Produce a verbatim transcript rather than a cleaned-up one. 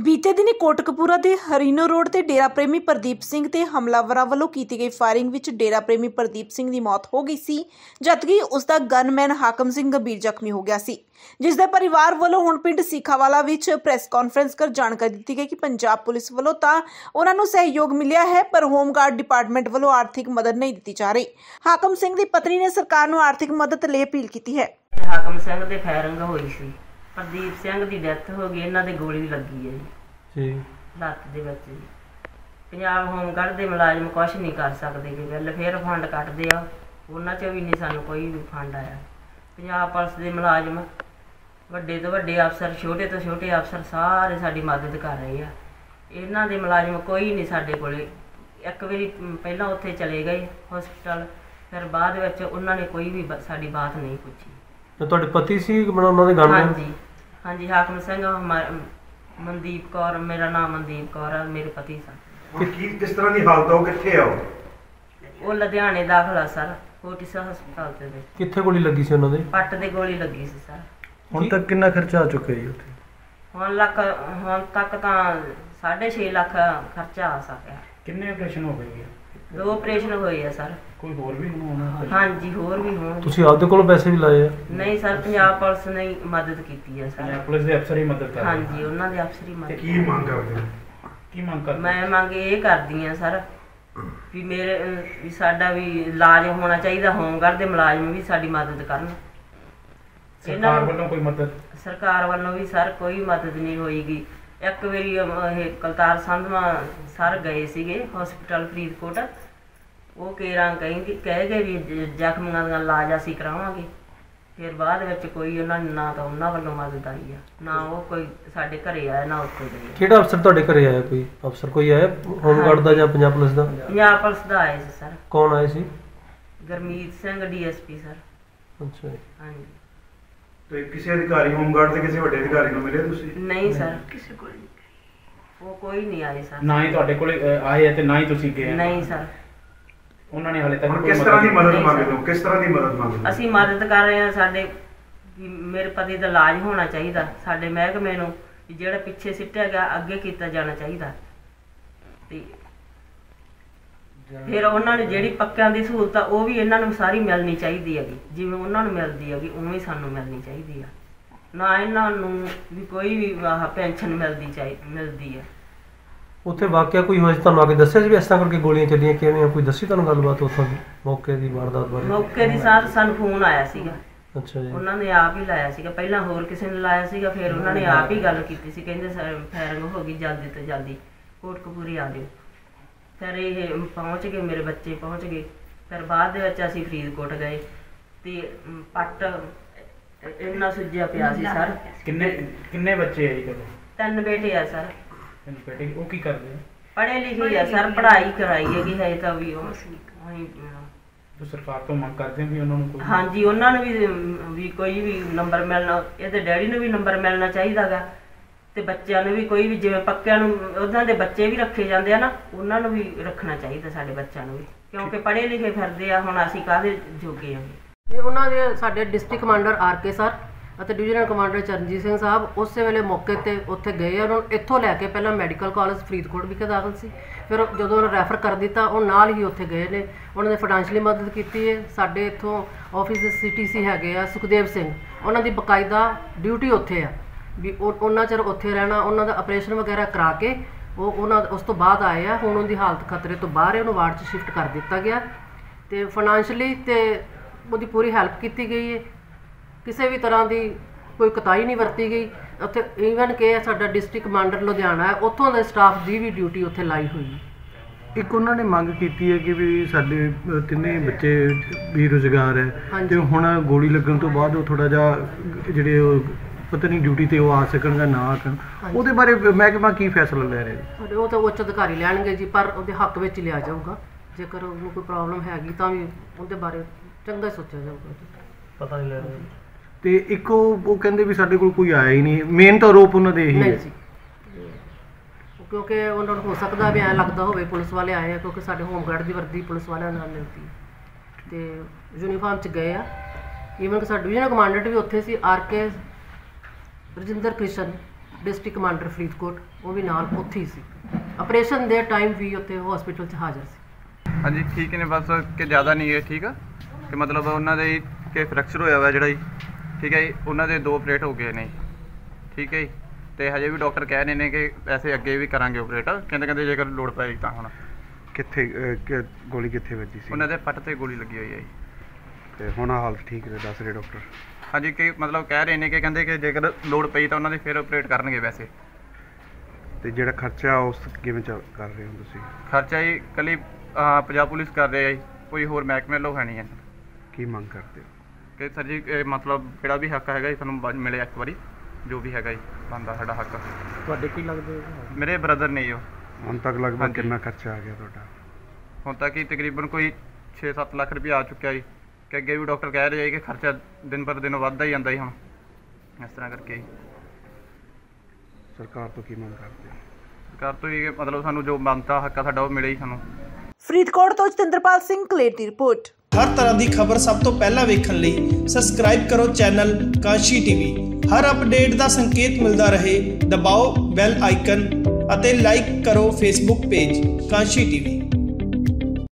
बीते दिन कोटकपूरा के हरीनो रोड ते डेरा प्रेमी प्रदीप सिंह ते हमलावरां वालों की गई फायरिंग विच डेरा प्रेमी प्रदीप सिंह की मौत हो गई सी, जबकि उसका गनमैन हाकम सिंह गंभीर जख्मी हो गया सी। जिसदे परिवार वालों हुण पिंड सीखावाला विच प्रेस कॉन्फ्रेंस कर जानकारी दी गई कि पंजाब पुलिस वालों तां उन्हां नूं सहयोग मिलिया है, पर होमगार्ड डिपार्टमेंट वालों आर्थिक मदद नहीं दी जा रही। हाकम सिंह की पत्नी ने सरकार नूं आर्थिक मदद लई अपील की है। हाकम सिंह दे फायरिंग होई सी, प्रदीप सिंह की डैथ हो गई, इन्हां दे गोली लगी है जी लत्त दे विच जी। पंजाब होमगार्ड दे मुलाजम कुछ नहीं कर सकते कि वेलफेयर फंड कटदे आ, उन्हां चों भी नहीं सानूं कोई भी फंड आया। पंजाब पुलिस दे मुलाजम वड्डे तो वड्डे अफसर, छोटे तो छोटे अफसर सारे साडी मदद कर रहे आ। इन्हां दे मुलाजम कोई नहीं साडे कोले। एक वारी पहलां उत्थे चले गए हॉस्पिटल, फिर बाद विच उन्हां ने कोई भी साडी बात नहीं पूछी। तो तुहाडे पति सी मतलब उन्हां दे गन? हाँ जी हाँ जी, हाकम सिंह मनदीप कौर, मेरा नाम मनदीप कौर है, मेरे पति सर। किस तरह की हालत है, कित्थे आ वो? लुधियाने दाखल है सर, फोर्टिस हस्पताल दे विच। कित्थे गोली लगी सी उन्हां दे? पट्ट दे गोली लगी सी सर। हुण तक कितना खर्चा आ चुका है उत्थे? हुण लख हुण तक तां साढ़े छे लाख खर्चा आ सकिया। कितने ऑपरेशन हो गए? दो ऑपरेशन होए है सर। कोई होर भी होना? हाँ जी, होर भी होण। तुसीं आपदे कोलों पैसे भी लाए आ? नहीं सर, पंजाब पुलिस ने मदद की है सर। पुलिस दे अफसर ही मदद कर? हाँ जी, उन्हां दे अफसर ही मदद। की मांग करदे? की मांग करदे? मैं मंग ये करदी हां सर भी मेरे भी साडा भी इलाज होना चाहिए, होमगार्ड दे मुलाजम भी साडी मदद करन। सरकार वालों कोई मदद? सरकार वालों भी सर कोई मदद नहीं होएगी। एक वारी कलतार संधवा सर गए सीगे हॉस्पिटल फरीदकोट, वो केरा कहेंगे कह गए भी जख्मियां दा इलाज असीं करावांगे, फिर बाद विच कोई उन्हां ना तां उन्हां वालों मदद आई आ, ना वो कोई साडे घरे आया, ना उत्थे गए। किहड़ा अफसर तुहाडे घरे आया? कोई अफसर कोई आया होमगार्ड दा जां पंजाब पुलिस दा? पंजाब पुलिस दा आए सी सर। कौन आए सी? Gurmeet Singh D S P sir. अच्छा हाँ जी। तो किसी अधिकारी होमगार्ड के किसी बड़े अधिकारी को मिले तुसी? नहीं सर, किसी को वो कोई नहीं आए सर। ना ही तुहाडे कोले आए है ते ना ही तुसी गए? नहीं सर। उन्होंने हाले तक किस तरह की मदद मांगे हो? किस तरह की मदद मांगे? ਅਸੀਂ ਮਦਦ ਕਰ ਰਹੇ ਹਾਂ। ਸਾਡੇ ਮੇਰੇ ਪਤੀ ਦਾ ਇਲਾਜ ਹੋਣਾ ਚਾਹੀਦਾ, ਸਾਡੇ ਮਹਿਕਮੇ ਨੂੰ ਜਿਹੜਾ ਪਿੱਛੇ ਸਿੱਟਿਆ ਗਿਆ ਅੱਗੇ ਕੀਤਾ ਜਾਣਾ ਚਾਹੀਦਾ, ਤੇ ਫਿਰ ਉਹਨਾਂ ਨੂੰ ਜਿਹੜੀ ਪੱਕਿਆਂ ਦੀ ਸਹੂਲਤ ਆ ਉਹ ਵੀ ਇਹਨਾਂ ਨੂੰ ਸਾਰੀ ਮਿਲਣੀ ਚਾਹੀਦੀ ਹੈਗੀ, ਜਿਵੇਂ ਉਹਨਾਂ ਨੂੰ ਮਿਲਦੀ ਹੈਗੀ ਉਵੇਂ ਸਾਨੂੰ ਮਿਲਣੀ ਚਾਹੀਦੀ ਆ। ਨਾ ਇਹਨਾਂ ਨੂੰ ਵੀ ਕੋਈ ਵੀ ਆਹ ਪੈਨਸ਼ਨ ਮਿਲਦੀ ਚਾਹੀ ਮਿਲਦੀ ਹੈ। ਉੱਥੇ ਵਾਕਿਆ ਕੋਈ ਹੋਇਆ ਤੁਹਾਨੂੰ ਆ ਕੇ ਦੱਸਿਆ ਸੀ ਵੀ ਇਸ ਤਰ੍ਹਾਂ ਕਰਕੇ ਗੋਲੀਆਂ ਚੱਲੀਆਂ, ਕਿਵੇਂ ਕੋਈ ਦੱਸੀ ਤੁਹਾਨੂੰ ਗੱਲਬਾਤ ਉੱਥੋਂ ਦੀ ਮੌਕੇ ਦੀ ਵਾਰਦਾਤ ਬਾਰੇ? ਮੌਕੇ ਦੀ ਸਾਰ ਸਾਨੂੰ ਫੋਨ ਆਇਆ ਸੀਗਾ। ਅੱਛਾ ਜੀ। ਉਹਨਾਂ ਨੇ ਆਪ ਹੀ ਲਾਇਆ ਸੀਗਾ, ਪਹਿਲਾਂ ਹੋਰ ਕਿਸੇ ਨੇ ਲਾਇਆ ਸੀਗਾ, ਫਿਰ ਉਹਨਾਂ ਨੇ ਆਪ ਹੀ ਗੱਲ ਕੀਤੀ ਸੀ, ਕਹਿੰਦੇ ਫਾਇਰਿੰਗ ਹੋ ਗਈ, ਜਲਦੀ ਤੋਂ ਜਲਦੀ ਕੋਟਕਪੂਰੇ ਆ ਜਾਓ। ਫਿਰ ਇਹ ਪਹੁੰਚ ਗਏ, ਮੇਰੇ ਬੱਚੇ ਪਹੁੰਚ ਗਏ। ਫਿਰ ਬਾਅਦ ਦੇ ਵਿੱਚ ਅਸੀਂ ਫਰੀਦਕੋਟ ਗਏ ਤੇ ਪੱਟ ਇੰਨਾ ਸੁੱਜਿਆ ਪਿਆ ਸੀ ਸਰ। ਕਿੰਨੇ ਕਿੰਨੇ ਬੱਚੇ ਆ ਜੀ? ਤਿੰਨ ਬੇਟੇ ਆ ਸਰ। ਤਿੰਨ ਬੇਟੇ? ਉਹ ਕੀ ਕਰਦੇ ਆ? ਪੜ੍ਹੇ ਲਿਖੇ ਆ ਸਰ, ਪੜ੍ਹਾਈ ਕਰਾਈ ਹੈਗੀ ਹੈ ਤਾਂ ਵੀ ਉਹ तो सरकार तो मंग करते हैं भी उन्होंने? हाँ जी, उन्होंने भी भी कोई भी नंबर मिलना, ये डैडी ने भी नंबर मिलना चाहिए गा, ते बच्चों ने भी कोई भी जिवें पक्कियां नूं उन्हां दे बच्चे भी रखे जाते हैं ना, उन्हां नूं भी रखना चाहिए साडे बच्चों नूं भी, क्योंकि पढ़े लिखे फिरदे आ। हुण असीं काहदे जोगे आ? उन्हां दे साडे district commander R K sir ਅਤੇ ਡਿਵੀਜ਼ਨਲ ਕਮਾਂਡਰ ਚਰਨਜੀਤ ਸਿੰਘ ਸਾਹਿਬ ਉਸੇ ਵੇਲੇ ਮੌਕੇ 'ਤੇ ਉੱਥੇ ਗਏ। ਉਹਨਾਂ ਨੂੰ ਇੱਥੋਂ ਲੈ ਕੇ ਪਹਿਲਾਂ ਮੈਡੀਕਲ ਕਾਲਜ ਫਰੀਦਕੋਟ ਵਿਖੇ ਦਾਖਲ ਸੀ, ਫਿਰ ਜਦੋਂ ਉਹਨਾਂ ਰੈਫਰ ਕਰ ਦਿੱਤਾ ਉਹ ਨਾਲ ਹੀ ਉੱਥੇ ਗਏ ਨੇ। ਉਹਨਾਂ ਨੇ ਫਾਈਨੈਂਸ਼ੀਅਲੀ ਮਦਦ ਕੀਤੀ ਹੈ। ਸਾਡੇ ਇੱਥੋਂ ਆਫਿਸ ਦੇ ਸੀ ਟੀ ਸੀ ਹੈਗੇ ਆ ਸੁਖਦੇਵ ਸਿੰਘ, ਉਹਨਾਂ ਦੀ ਬਕਾਇਦਾ ਡਿਊਟੀ ਉੱਥੇ ਆ ਵੀ ਉਹ ਉਹਨਾਂ ਚਿਰ ਉੱਥੇ ਰਹਿਣਾ, ਉਹਨਾਂ ਦਾ ਆਪਰੇਸ਼ਨ ਵਗੈਰਾ ਕਰਾ ਕੇ ਉਹ ਉਹਨਾਂ ਉਸ ਤੋਂ ਬਾਅਦ ਆਏ ਆ। ਹੁਣ ਉਹਦੀ ਹਾਲਤ ਖਤਰੇ ਤੋਂ ਬਾਹਰ ਹੈ, ਉਹਨੂੰ ਵਾਰਡ 'ਚ ਸ਼ਿਫਟ ਕਰ ਦਿੱਤਾ ਗਿਆ ਅਤੇ ਫਾਈਨੈਂਸ਼ੀਅਲੀ ਅਤੇ ਉਹਦੀ ਪੂਰੀ ਹੈਲਪ ਕੀਤੀ ਗਈ ਹੈ। ਕਿਸੇ ਵੀ ਤਰ੍ਹਾਂ ਦੀ ਕੋਈ ਕੁਤਾਹੀ ਨਹੀਂ ਵਰਤੀ ਗਈ ਉੱਥੇ। ਈਵਨ ਕਿ ਸਾਡਾ ਡਿਸਟ੍ਰਿਕਟ ਕਮਾਂਡਰ ਲੁਧਿਆਣਾ ਹੈ, ਉੱਥੋਂ ਦੇ ਸਟਾਫ ਦੀ ਵੀ ਡਿਊਟੀ ਉੱਥੇ ਲਾਈ ਹੋਈ ਹੈ। ਇੱਕ ਉਹਨਾਂ ਨੇ ਮੰਗ ਕੀਤੀ ਹੈ ਕਿ ਵੀ ਸਾਡੇ ਤਿੰਨੇ ਬੱਚੇ ਬੇਰੁਜ਼ਗਾਰ ਹੈ ਅਤੇ ਹੁਣ ਗੋਲੀ ਲੱਗਣ ਤੋਂ ਬਾਅਦ ਉਹ ਥੋੜ੍ਹਾ ਜਿਹਾ ਜਿਹੜੇ ਉਹ ਪਤਾ ਨਹੀਂ ਡਿਊਟੀ 'ਤੇ ਉਹ ਆ ਸਕਣ ਜਾਂ ਨਾ ਆ ਸਕਣ, ਉਹਦੇ ਬਾਰੇ ਮਹਿਕਮਾ ਕੀ ਫੈਸਲਾ ਲੈ ਰਿਹਾ? ਸਾਡੇ ਉਹ ਤਾਂ ਉੱਚ ਅਧਿਕਾਰੀ ਲੈਣਗੇ ਜੀ, ਪਰ ਉਹਦੇ ਹੱਕ ਵਿੱਚ ਲਿਆ ਜਾਊਗਾ। ਜੇਕਰ ਉਹਨੂੰ ਕੋਈ ਪ੍ਰੋਬਲਮ ਹੈਗੀ ਤਾਂ ਵੀ ਉਹਦੇ ਬਾਰੇ ਚੰਗਾ ਸੋਚਿਆ ਜਾਊਗਾ। ਪਤਾ ਨਹੀਂ ਲੈ ਰਿਹਾ। ਤੇ ਇੱਕ ਉਹ ਉਹ ਕਹਿੰਦੇ ਵੀ ਸਾਡੇ ਕੋਲ ਕੋਈ ਆਇਆ ਹੀ ਨਹੀਂ, ਮੇਨ ਤਾਂ ਆਰੋਪ ਉਹਨਾਂ ਦੇ ਇਹੀ ਹੈ ਜੀ, ਕਿਉਂਕਿ ਉਹਨਾਂ ਨੂੰ ਹੋ ਸਕਦਾ ਵੀ ਐਂ ਲੱਗਦਾ ਹੋਵੇ ਪੁਲਿਸ ਵਾਲੇ ਆਏ ਆ, ਕਿਉਂਕਿ ਸਾਡੇ ਹੋਮਗਾਰਡ ਦੀ ਵਰਦੀ ਪੁਲਿਸ ਵਾਲਿਆਂ ਨਾਲ ਮਿਲਦੀ ਤੇ ਯੂਨੀਫਾਰਮ 'ਚ ਗਏ ਆ। ਈਵਨ ਕਿ ਸਾਡਾ ਡਿਵੀਜ਼ਨਲ ਕਮਾਂਡੈਂਟ ਵੀ ਉੱਥੇ ਸੀ, R K Rajinder Krishan, district commander Faridkot ਉਹ ਵੀ ਨਾਲ ਉੱਥੇ ਹੀ ਸੀ, ਆਪਰੇਸ਼ਨ ਦੇ ਟਾਈਮ ਵੀ ਉੱਥੇ ਹਸਪੀਟਲ 'ਚ ਹਾਜ਼ਰ ਸੀ। ਹਾਂਜੀ ਠੀਕ ਨੇ, ਬਸ ਕਿ ਜ਼ਿਆਦਾ ਨਹੀਂ ਹੈ ਠੀਕ ਆ, ਕਿ ਮਤਲਬ ਉਹਨਾਂ ਦੇ ਕਿ ਫ੍ਰੈਕਚਰ ਹੋਇਆ ਵਾ ਜਿਹੜਾ ਜੀ, ਠੀਕ ਹੈ ਜੀ, ਉਹਨਾਂ ਦੇ ਦੋ ਆਪਰੇਟ ਹੋ ਗਏ ਨੇ ਜੀ, ਠੀਕ ਹੈ ਜੀ, ਤੇ ਹਜੇ ਵੀ ਡਾਕਟਰ ਕਹਿ ਰਹੇ ਨੇ ਕਿ ਐਸੇ ਅੱਗੇ ਵੀ ਕਰਾਂਗੇ ਆਪਰੇਟ, ਕਹਿੰਦੇ ਕਹਿੰਦੇ ਜੇਕਰ ਲੋੜ ਪਈ ਤਾਂ। ਹੁਣ ਕਿੱਥੇ ਅਹ, ਕਿ- ਗੋਲੀ ਕਿੱਥੇ ਵੱਜੀ ਸੀ? ਉਹਨਾਂ ਦੇ ਪੱਟ ਤੇ ਗੋਲੀ ਲੱਗੀ ਹੋਈ ਹੈ ਜੀ। ਤੇ ਹੁਣ ਹਾਲਤ ਠੀਕ ਹੈ ਦੱਸ ਰਹੇ ਡਾਕਟਰ? ਹਾਂਜੀ ਕਿ ਮਤਲਬ ਕਹਿ ਰਹੇ ਨੇ ਕਿ ਕਹਿੰਦੇ ਕਿ ਜੇਕਰ ਲੋੜ ਪਈ ਤਾਂ ਉਹਨਾਂ ਦੇ ਫਿਰ ਆਪਰੇਟ ਕਰਨਗੇ। ਵੈਸੇ ਤੇ ਜਿਹੜਾ ਖਰਚਾ ਉਸ ਕਿਵੇਂ ਚੱਲ ਕਰ ਰਹੇ ਹੋ ਤੁਸੀਂ? ਖਰਚਾ ਜੀ ਇਕੱਲੀ ਅਹ, ਪੰਜਾਬ ਪੁਲਿਸ ਕਰ ਰਹੇ ਆ ਜੀ, ਕੋਈ ਹੋਰ ਮਹਿਕਮੇ ਵੱਲੋਂ ਹੈ ਨਹੀਂ ਹੈ। ਕੀ ਮੰਗ ਕਰਦੇ ਹੋ? ਕਿ ਸਰ ਜੀ ਇਹ ਮਤਲਬ ਜਿਹੜਾ ਵੀ ਹੱਕ ਹੈਗਾ ਜੀ ਸਾਨੂੰ ਬ- ਮਿਲੇ ਇੱਕ ਵਾਰੀ, ਜੋ ਵੀ ਹੈਗਾ ਜੀ ਬਣਦਾ ਸਾਡਾ ਹੱਕ। ਤੁਹਾਡੇ ਕੀ ਲੱਗਦੇ? ਮੇਰੇ ਬ੍ਰਦਰ ਨੇ ਜੀ ਉਹ। ਹੁਣ ਤੱਕ ਲਗਭਗ ਹਾਂਜੀ। ਕਿੰਨਾ ਖਰਚਾ ਆ ਗਿਆ ਤੁਹਾਡਾ? ਹੁਣ ਤੱਕ ਹੀ ਤਕਰੀਬਨ ਕੋਈ ਛੇ ਸੱਤ ਲੱਖ ਰੁਪਏ ਆ ਚੁੱਕਿਆ ਜੀ, ਕਿ ਅੱਗੇ ਵੀ ਡਾਕਟਰ ਕਹਿ ਰਹੇ ਆ ਕਿ ਖਰਚਾ ਦਿਨ ਪਰ ਦਿਨ ਵੱਧਦਾ ਹੀ ਜਾਂਦਾ ਜੀ ਹੁਣ ਇਸ ਤਰ੍ਹਾਂ ਕਰਕੇ ਜੀ। ਸਰਕਾਰ ਤੋਂ ਕੀ ਮੰਗ ਕਰਦੇ ਹੋ? ਸਰਕਾਰ ਤੋਂ ਹੀ ਕਿ ਮਤਲਬ ਸਾਨੂੰ ਜੋ ਬਣਦਾ ਹੱਕ ਆ ਸਾਡਾ ਉਹ ਮਿਲੇ ਹੀ ਸਾਨੂੰ। ਫਰੀਦਕੋਟ ਤੋਂ ਜਤਿੰਦਰਪਾਲ ਸਿੰਘ ਕਲੇਰ ਦੀ ਰਿਪੋਰਟ। ਹਰ ਤਰ੍ਹਾਂ ਦੀ ਖਬਰ ਸਭ ਤੋਂ ਪਹਿਲਾਂ ਵੇਖਣ ਲਈ ਸਬਸਕ੍ਰਾਈਬ ਕਰੋ ਚੈਨਲ ਕਾਂਸ਼ੀ ਟੀਵੀ। ਹਰ ਅਪਡੇਟ ਦਾ ਸੰਕੇਤ ਮਿਲਦਾ ਰਹੇ, ਦਬਾਓ ਬੈਲ ਆਈਕਨ ਅਤੇ ਲਾਈਕ ਕਰੋ ਫੇਸਬੁੱਕ ਪੇਜ ਕਾਂਸ਼ੀ ਟੀਵੀ।